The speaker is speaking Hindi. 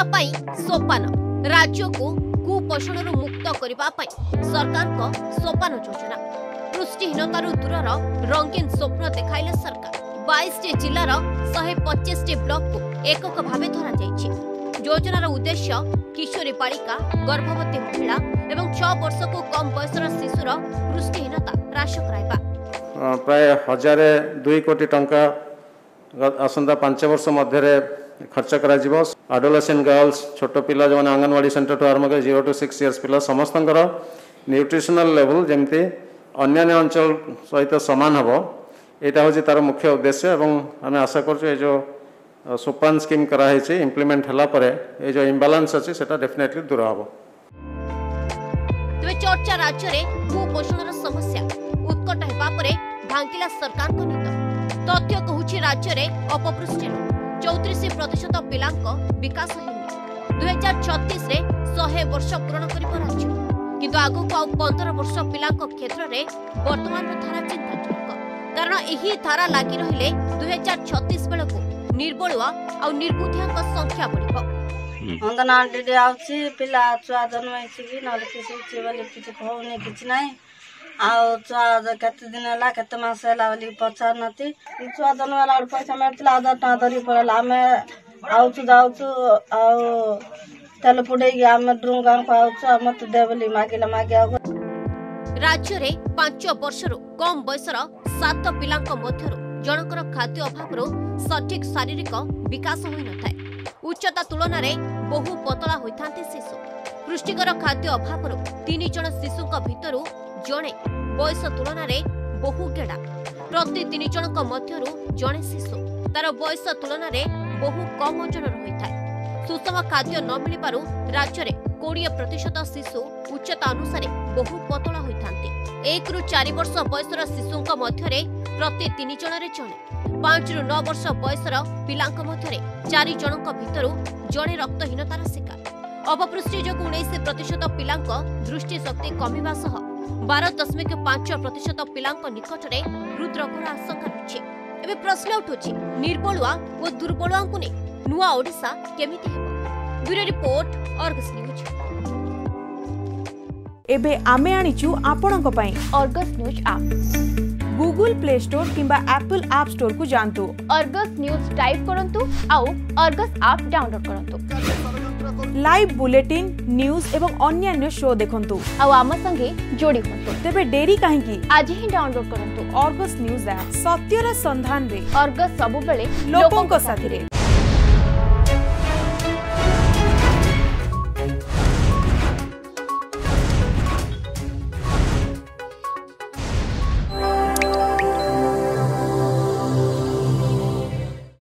सोपान राज्य को कुपोषण मुक्त करने सरकार को सोपान योजना पुष्टिहीनतार दूरर रंगीन स्वप्न देखाइले सरकार 22 जिलार 125 ब्लॉक को एकक भाव धरा योजनार उद्देश्य किशोरी बालिका गर्भवती महिला एवं 6 वर्ष को कम बयसर शिशुर पुष्टिहीनता ह्रास कराइबा प्राय 1,2 कोटी टंका आसंता 5 वर्ष मध्य खर्च करा जिवो एडोलेसेंट गर्ल्स छोट पिला जो आंगनवाड़ी सेंटर ठू आरंभ कर 0 to 6 years पिला समस्त न्यूट्रिशनल लेवल जमती अन्य अंचल सहित सामान हम यहाँ हूँ तार मुख्य उद्देश्य एवं आम आशा कर जो सोपान स्कीम कराई इम्प्लीमेंट होला परे ये जो इम्बालांस अच्छी से डेफिनेटली दूर हम। तेज चर्चा राज्य में कुपोषण समस्या उत्कट होगा भांगिला सरकार को नीत तथ्य कहूँ राज्य में अपपुष्टि 34% पिला विकास होनी 2036 रे 100 वर्ष पूर्ण कर राज्य किंतु आगु को 15 वर्ष पिला क्षेत्र में वर्तमान धारा चिंताजनक कारण यही धारा लगी रहिले 2036 बेल को निर्बलुआ और निर्बुद्धिया संख्या बढ़ अंगनवाड़ी आउची पिला छुआ जन्म कि ना किसी बोली किसी कहूनी किसी ना आउ छुआ केते दिन है केते मास है बोली पचार नती छुआ जन्म वाला पैसा मिलता 1000 टका धरी पड़ेगा आम आउचु जाऊचु आउ तेल पुड़े आम ड्रुम गाँव को आउचु मत दे बोली मागिला मागे राज्य में 5 वर्षर कम बयसर 7 पिला जनकर खाद्य अभाव सठिक शारीरिक विकास हो न उच्चता तुलन में बहु पतला होता शिशु पुष्टिकर खाद्य अभाव 3 जन शिशु भितर जड़े बयस तुलन में बहु गेड़ा प्रति 3 जन मध्य जड़े शिशु तार बयस तुलन में बहु कम ओजन होता है सुषम खाद्य न मिलू राज्य में 20% शिशु उच्चता अनुसार बहु पतला होता 1 ରୁ 4 वर्ष बयसर शिशु मध्य प्रति 3 जन जड़े 5 ରୁ 9 वर्ष बयसर पिला मध्य 4 जन भितर जड़े रक्तहीनतार शिकार अपपुष्टि जो 19% पिला दृष्टि शक्ति कमिबा सह 12.5% पिला निकट में हृदरोगर आशंका रही एवं प्रश्न उठुछि निर्बलुआ और दुर्बलुआ को नहीं नुआ ओडिशा केमिति हेबो ब्यूरो रिपोर्ट अर्गस न्यूज एबे आमे आनिचु आपणक पई Argus news app Google Play Store किंबा एप्पल ऐप स्टोर को जानतु अर्गस न्यूज टाइप करंतु आउ अर्गस ऐप डाउनलोड करंतु लाइव बुलेटिन न्यूज एवं अन्य शो देखंतु आउ आम संगे जोड़ी होंतु तेबे देरी काहेकि आज ही डाउनलोड करंतु अर्गस न्यूज ऐप सत्यर संधान रे अर्गस सबु बेले लोकंक साथी रे।